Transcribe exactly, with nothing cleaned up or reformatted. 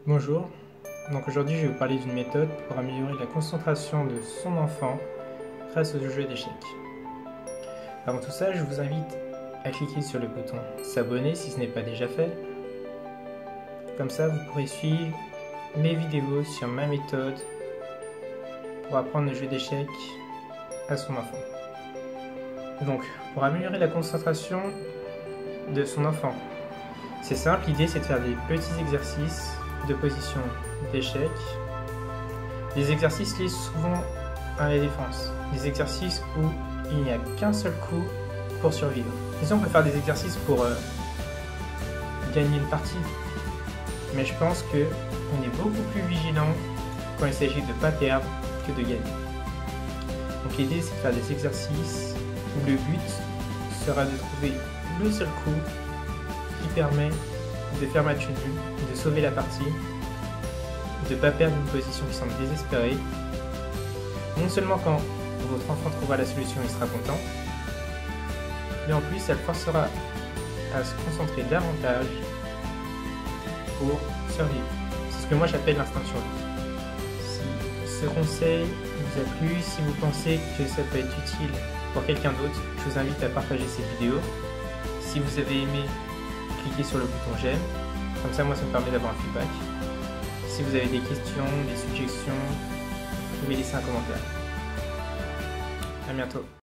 Bonjour, donc aujourd'hui je vais vous parler d'une méthode pour améliorer la concentration de son enfant grâce au jeu d'échecs. Avant tout ça, je vous invite à cliquer sur le bouton s'abonner si ce n'est pas déjà fait. Comme ça, vous pourrez suivre mes vidéos sur ma méthode pour apprendre le jeu d'échecs à son enfant. Donc, pour améliorer la concentration de son enfant, c'est simple, l'idée c'est de faire des petits exercices de position d'échec, des exercices liés souvent à la défense, des exercices où il n'y a qu'un seul coup pour survivre. Ici on peut faire des exercices pour euh, gagner une partie, mais je pense qu'on est beaucoup plus vigilant quand il s'agit de ne pas perdre que de gagner. Donc l'idée c'est de faire des exercices où le but sera de trouver le seul coup qui permet de faire match nul, de sauver la partie, de ne pas perdre une position qui semble désespérée. Non seulement quand votre enfant trouvera la solution, il sera content, mais en plus, ça le forcera à se concentrer davantage pour survivre. C'est ce que moi j'appelle l'instinct de survie. Si ce conseil vous a plu, si vous pensez que ça peut être utile pour quelqu'un d'autre, je vous invite à partager cette vidéo. Si vous avez aimé, cliquez sur le bouton j'aime, comme ça moi ça me permet d'avoir un feedback. Si vous avez des questions, des suggestions, vous pouvez laisser un commentaire. A bientôt.